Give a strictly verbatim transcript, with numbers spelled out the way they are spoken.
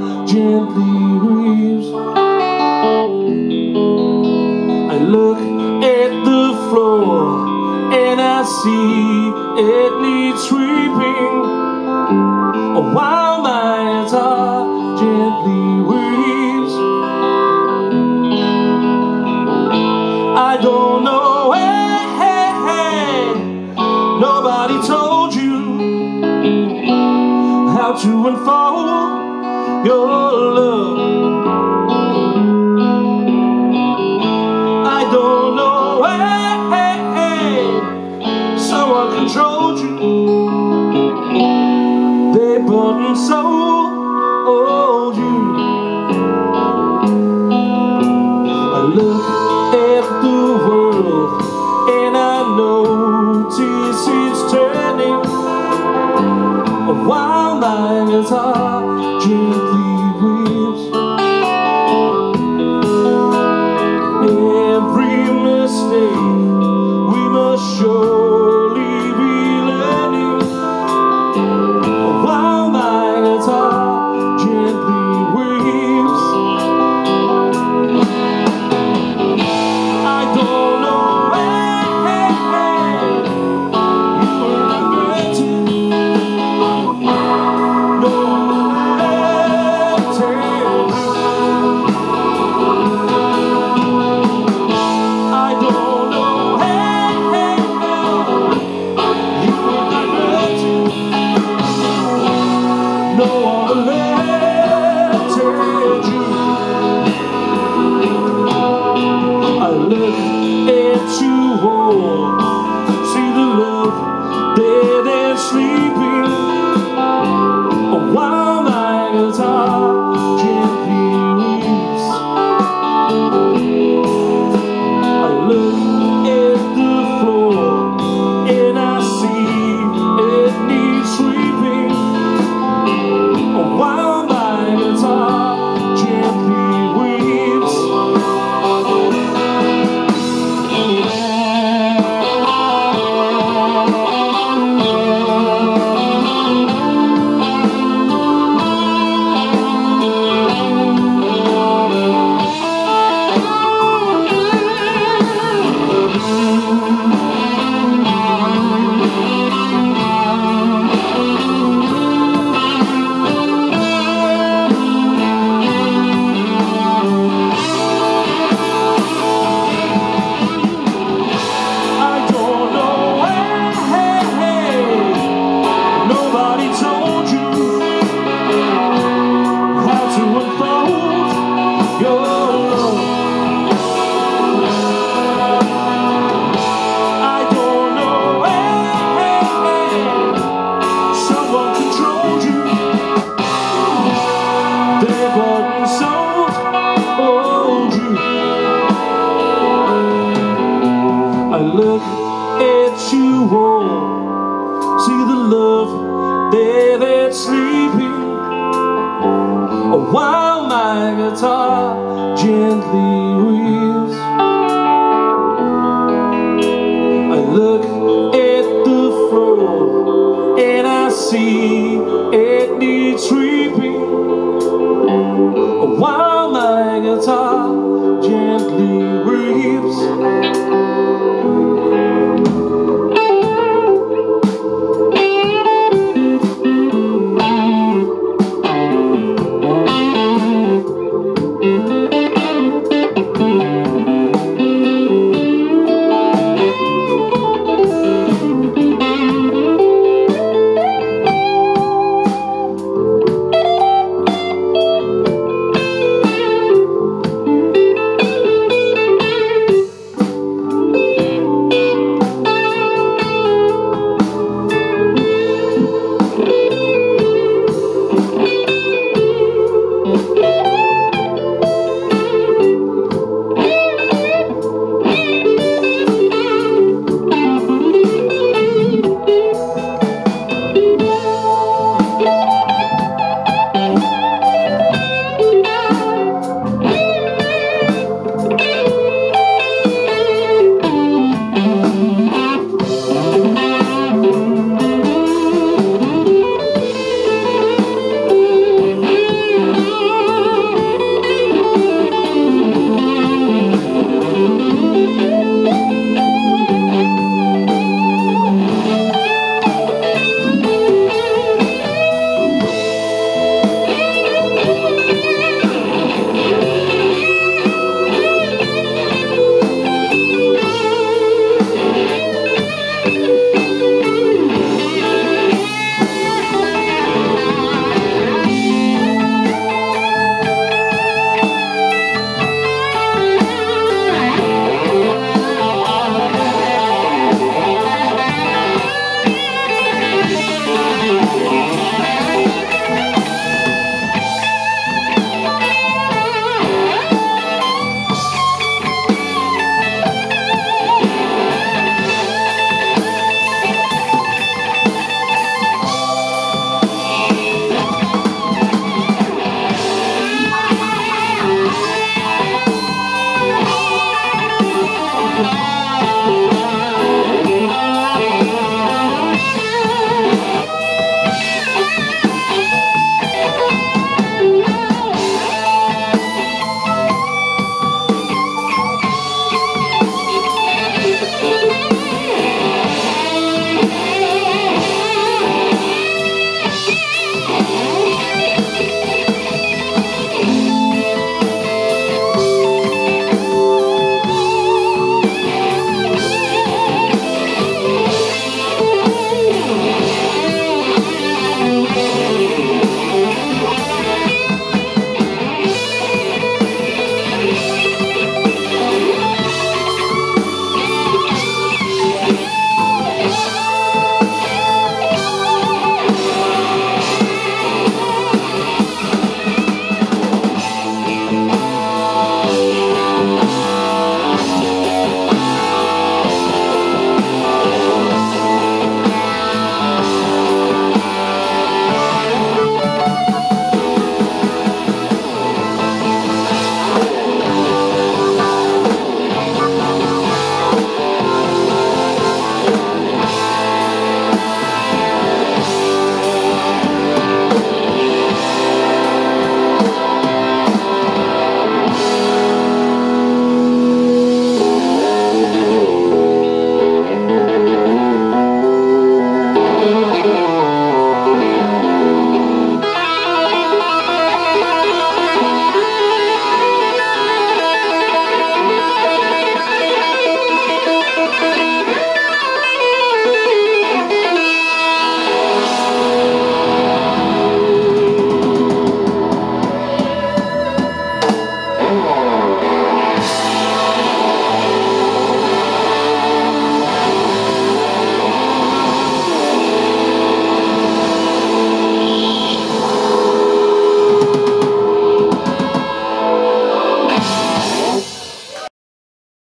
gently weaves. I look at the floor and I see it needs sweeping, while my guitar gently weaves. I don't know, hey, hey, hey, nobody told you how to unfold your love. I don't know, hey, hey, hey, someone controlled you. They bought and sold you. I look at the world and I notice it's turning, while my guitar gently weeps. Every mistake we must surely be learning, while my guitar gently weeps. I don't know, hey, hey, hey, you were not meant to. No one ever tell you. I don't know, hey, hey, hey, you were not meant to. No one ever tell you. I look at you all, see the love dead and sleeping, while my guitar gently weeps. I look at the floor and I see it needs sweeping, while my guitar gently weeps. Nobody told you how to unfold your love. I don't know, hey, hey, hey, someone controlled you. They bought and sold you. I look at you all, see the love there that's sleeping, while my guitar gently weeps. I look at the floor and I see it needs sweeping, while my guitar gently weeps.